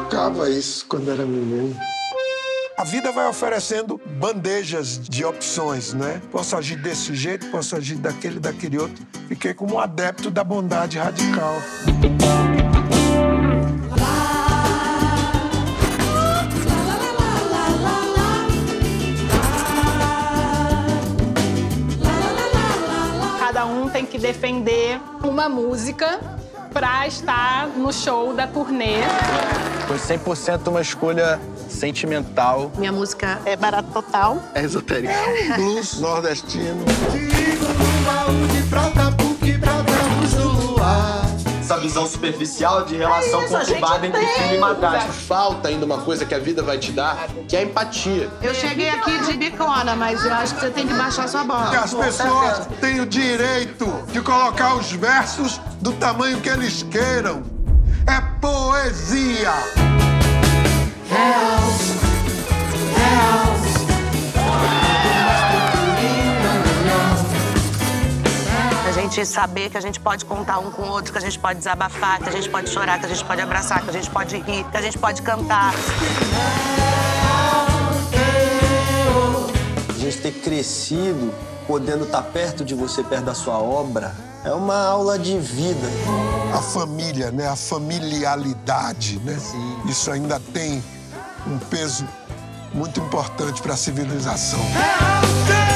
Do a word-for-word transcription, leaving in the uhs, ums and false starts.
tocava isso quando era menino. A vida vai oferecendo bandejas de opções, né? Posso agir desse jeito, posso agir daquele, daquele outro. Fiquei como um adepto da bondade radical. Cada um tem que defender uma música para estar no show da turnê. Foi cem por cento uma escolha sentimental. Minha música é barato total. É esotérica. Blues nordestino. Essa visão superficial de relação É isso, conturbada entre filho e madrasta. Falta ainda uma coisa que a vida vai te dar, que é a empatia. Eu cheguei aqui de bicona, mas eu acho que você tem que baixar sua bola. As pessoas têm o direito de colocar os versos do tamanho que eles queiram. É poesia. A gente saber que a gente pode contar um com o outro, que a gente pode desabafar, que a gente pode chorar, que a gente pode abraçar, que a gente pode rir, que a gente pode cantar. A gente ter crescido, podendo estar perto de você, perto da sua obra, é uma aula de vida. A família, né? A familiaridade, né? Sim. Isso ainda tem um peso muito importante para a civilização.